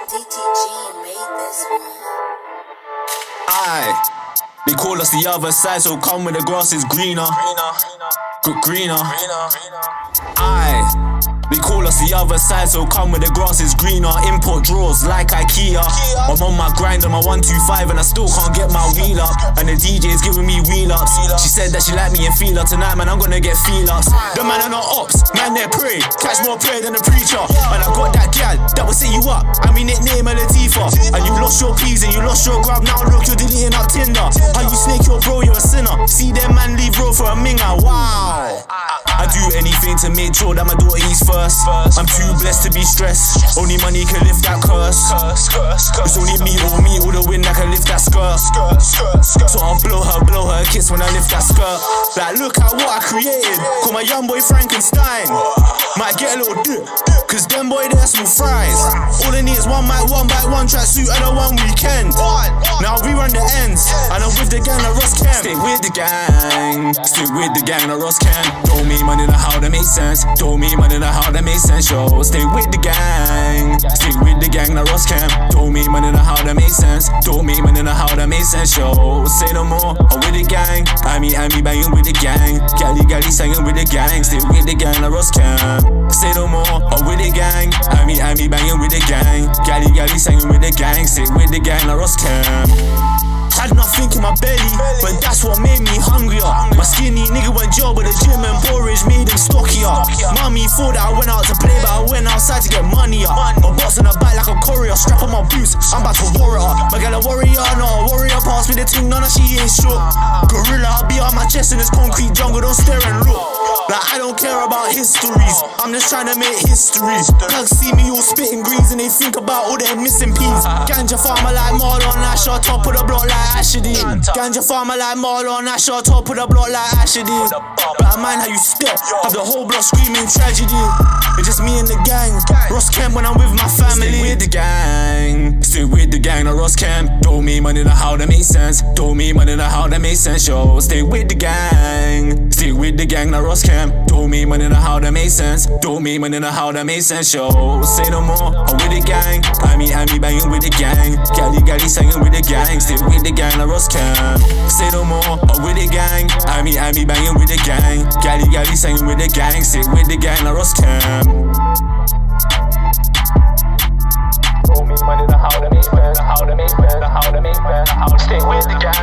DTG made this one. Aye, they call us the other side, so come where the grass is greener. Greener. Aye, they call us the other side, so come where the grass is greener. Import drawers like IKEA. I'm on my grind on my 125 and I still can't get my wheel up. And the DJ's giving me wheel ups. She said that she like me and feel her tonight, man. I'm gonna get feel ups. The man are not ops, man they pray. Catch more prayer than the preacher. And I got that gal that will set you up. I mean nickname her Latifah. And you lost your peas and you lost your grub. Now look, you're deleting up Tinder. How you snake your bro, you're a sinner. See them man leave road for a minger. Wow. I do anything to make sure that my daughter eats first. I'm too blessed to be stressed. Only money can lift that curse. It's only me or the wind that can lift that skirt. So I'll blow her a kiss when I lift that skirt. Like look at what I created. Call my young boy Frankenstein. Might get a little dip, cause them boy they're small fries. All they need is one mic, one bite, one track suit and a one weekend. Now we run the ends, and I'm with the gang of Ross Kemp. Stay with the gang, stick with the gang of Ross Kemp. Don't make money know how that makes sense. Don't make money know how that makes sense, yo. Stay with the gang, stick with the gang of Ross Kemp. Don't make money know how that makes sense. Don't make money know how that makes sense, yo. Say no more, I'm with the gang. I mean banging with the gang. Gally singing with the gang. Stay with the gang of Ross Kemp. Say no more, I'm with the gang. I mean banging with the gang. Gally singing with the gang. Stay with the gang of Ross Kemp. Had nothing in my belly, but that's what made me hungrier. My skinny nigga went jail, but the gym and porridge made him stockier. Mommy thought that I went out to play, but I went outside to get money up. My box on the back like a courier, strap on my boots, I'm about to war it up. My girl a warrior, not a warrior, pass me the ting, none of she ain't shook. Gorilla, I'll be on my chest in this concrete jungle, don't stare and look. Like I don't care about histories, I'm just trying to make history. Thugs see me all spitting greens and they think about all their missing peas. Ganja farmer like Marlon Asher, top of the block like Ashady. Ganja farmer like Marlon Asher, top of the block like Ashady. But I mind how you step, have the whole block screaming tragedy. It's just me and the gang, Ross Kemp when I'm with my family. Stay with the gang, stay with the gang of Ross Kemp. Don't make money know how that makes sense. Don't make money know how that makes sense, yo. Stay with the gang, stay with the gang of Ross Kemp. Don't make money know how that makes sense. Don't make money know how that makes sense, yo. Say no more, I'm with the gang. I mean banging with the gang. Gally singing with the gang. Stay with the gang of Ross Kemp. Say no more, I'm with the gang. I mean banging with the gang. Gally singing with the gang. Stay with the gang of Ross Kemp. Don't make money know how that makes sense. How that makes sense. How that makes sense. Stay with the gang.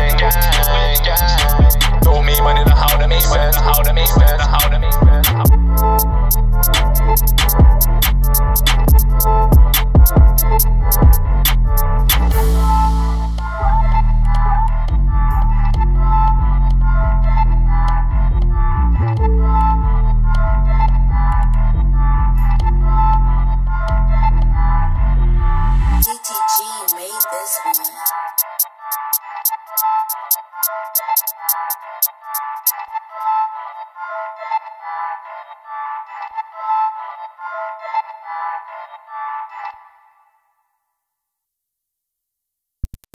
Don't make money know how that makes sense. How that makes sense. How that makes sense.